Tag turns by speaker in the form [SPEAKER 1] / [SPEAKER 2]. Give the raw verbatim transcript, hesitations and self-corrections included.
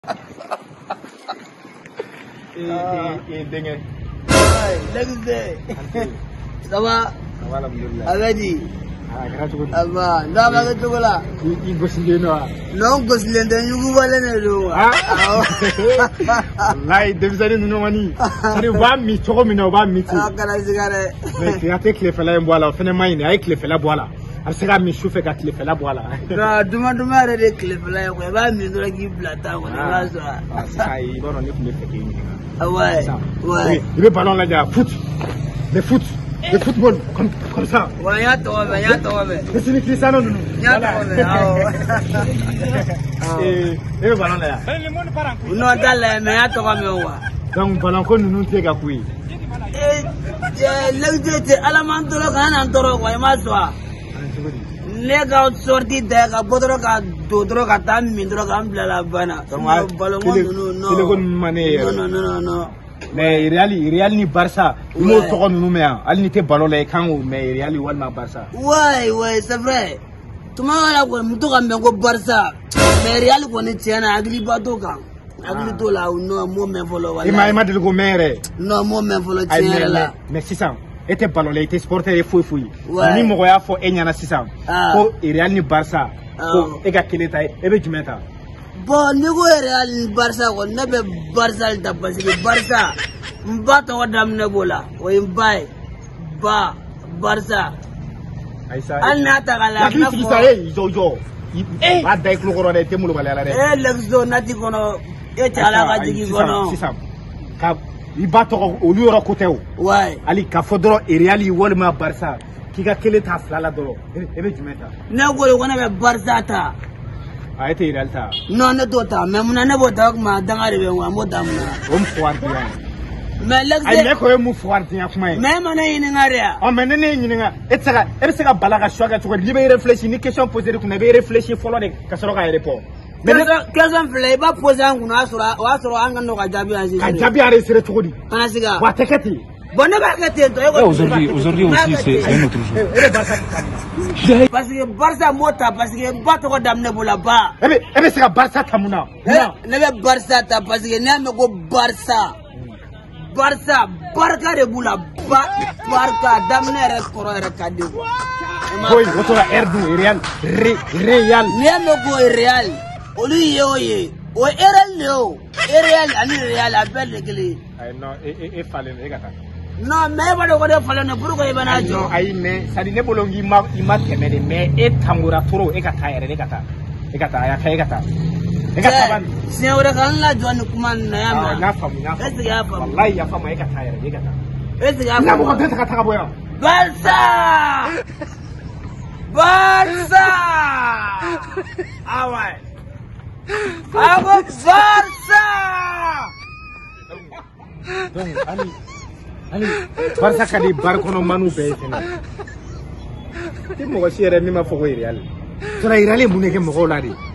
[SPEAKER 1] Et dengue.
[SPEAKER 2] Lagde. Ça va?
[SPEAKER 1] Ça va alhamdulillah.
[SPEAKER 2] Abedi.
[SPEAKER 1] Ah, gratuit.
[SPEAKER 2] Aba, nda ba ga togola.
[SPEAKER 1] I gosile no.
[SPEAKER 2] Non gosile nda yugo wala ne do.
[SPEAKER 1] Ah. Wallahi devzani no mani. Ari wa mi togo mi no ba mi ti.
[SPEAKER 2] Ah kana sigare.
[SPEAKER 1] Mais tu as tes clés fela en boala, fene mai ay clés fela boala. Ar sera mi choufe ka clés fela boala.
[SPEAKER 2] Na duma duma re de clés fela ko ba mi do gi blata ko na so.
[SPEAKER 1] Ah, sai bono ni clés fela ni.
[SPEAKER 2] Ah ouais. Ouais.
[SPEAKER 1] Le ballon là, il y a foot. Le foot. Le football, comme, comme ça.
[SPEAKER 2] Ouais, y'a toi, y'a toi.
[SPEAKER 1] Mais c'est les Cristiano, nous.
[SPEAKER 2] Y'a toi,
[SPEAKER 1] et, et le ballon là.
[SPEAKER 2] Non, t'as mais y'a toi, mais ouais.
[SPEAKER 1] Donc, ballon qu'on nous tient à couille.
[SPEAKER 2] Et, l'exécutif, à la main de l'organe, en toro, ouais, ma soie. Les gars sortis de Bodro, Dodro, Katam, Mindro, Gambla, la Bana.
[SPEAKER 1] Donc, ballon, non, non,
[SPEAKER 2] non, non, non.
[SPEAKER 1] Mais Real, Real ni Barça, nous sommes nous mais elle n'était ballon les camps mais Real ou Alma Barça.
[SPEAKER 2] Ouais, ouais, c'est vrai. Tout le monde a quoi, muto quand même Barça. Mais Real connaît tiens à Agli Badoka. Agli to là ou non, moi même follow.
[SPEAKER 1] Il m'a dit le mère.
[SPEAKER 2] Non, moi même follow tiens là.
[SPEAKER 1] Mais c'est ça. Était ballon les était sportif et fou fou. Ni mo ya fo enyana sisa. Ko Real ni Barça. Ko ega keleta e be jumenta.
[SPEAKER 2] Bon, niveau Real Barça, on n'a pas Barça le parce que Barça, m'bat on dame nebola, ou m'bat, ba Barça. Al nata gala.
[SPEAKER 1] La crise ça est, ils ont yo. Eh, va avec le corona était moulu balala.
[SPEAKER 2] Eh, l'exo nati kono, et chala gadigi kono.
[SPEAKER 1] C'est ça. Ka, il bat au lieu de côté.
[SPEAKER 2] Ouais.
[SPEAKER 1] Ali ka fodro et Real y wolma Barça. Qui a quel état là dolo. Et be jumenta.
[SPEAKER 2] Na golo wana be Barça ta.
[SPEAKER 1] A été réalité.
[SPEAKER 2] Non, ne doit pas, mais mon année va ma dangare be wa modam na.
[SPEAKER 1] On foire bien.
[SPEAKER 2] Mais l'ex
[SPEAKER 1] ay ne ko mu foire bien kuma.
[SPEAKER 2] Mais mon année ni ngaria.
[SPEAKER 1] Oh mais ne ni nga. Et ça, et ça balaga choga to libe réfléchir ni question poser ku na be réfléchir folo de ka soro ka répondre.
[SPEAKER 2] Mais question fle ba poser an kuna sura wa soro an ngano ka jabi an
[SPEAKER 1] ka jabi are sire to di.
[SPEAKER 2] Ana siga.
[SPEAKER 1] Wa tekati.
[SPEAKER 2] Bon ne ba ka te to.
[SPEAKER 3] Aujourd'hui, aujourd'hui aussi c'est un autre jour.
[SPEAKER 2] Parce que Barça mota parce que bato ko damne bula ba.
[SPEAKER 1] Ebe ebe c'est Barça tamuna.
[SPEAKER 2] Ne be Barça ta parce que ne me go Barça. Barça barka de bula ba barka damne re koro re kadi.
[SPEAKER 1] Boy, woto la Erdu Real Real.
[SPEAKER 2] Ne me go Real. Oli yoye. O Real no. Real ani Real appelle le clé.
[SPEAKER 1] Ay non et et fallait e gata.
[SPEAKER 2] Non, mais pas de quoi de fallait ne pourquoi il va na jo.
[SPEAKER 1] Ay mais ça dit ne bolongi ma ima temene mais et tamura toro e gata ere e gata. E gata ya kai gata. E gata ban.
[SPEAKER 2] Si ora kan la jo ni kuma na ya ma.
[SPEAKER 1] Na famu na.
[SPEAKER 2] Est ya famu.
[SPEAKER 1] Wallahi ya famu e gata ere e gata.
[SPEAKER 2] Est ya famu.
[SPEAKER 1] Na ko tenta kata boya.
[SPEAKER 2] Barça! Barça! Ah ouais. Ah Barça!
[SPEAKER 1] Donc Ali Ali Barça kadi barkono manu be tena. Ti mo ko sire ni ma fo ko Real. Sura Real mu ne ke mo ko la di.